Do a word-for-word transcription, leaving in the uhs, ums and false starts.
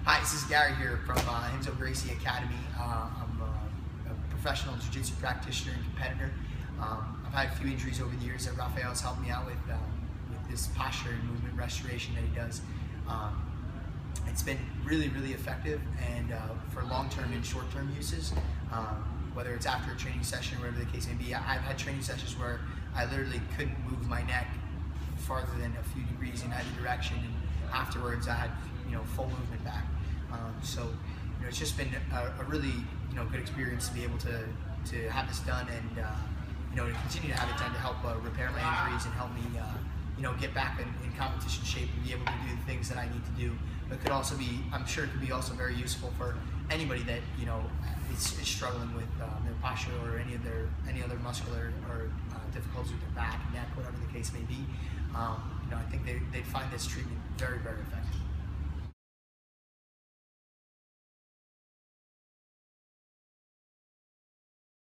Hi, this is Gary here from uh, Renzo Gracie Academy. Uh, I'm a, a professional jiu-jitsu practitioner and competitor. Um, I've had a few injuries over the years that Rafael's helped me out with, uh, with this posture and movement restoration that he does. Um, it's been really, really effective, and uh, for long-term and short-term uses, um, whether it's after a training session or whatever the case may be. I've had training sessions where I literally couldn't move my neck farther than a few degrees in either direction, and afterwards I had, you know, full movement back. Um, so, you know, it's just been a, a really, you know, good experience to be able to to have this done, and uh, you know, to continue to have it done to help uh, repair my injuries and help me, uh, you know, get back in, in competition shape and be able to do the things that I need to do. But it could also be, I'm sure, it could be also very useful for anybody that, you know, is, is struggling with um, their posture or any of their any other muscular or uh, difficulties with their back, neck, whatever the case may be. Um, you know, I think they they'd find this treatment very, very effective.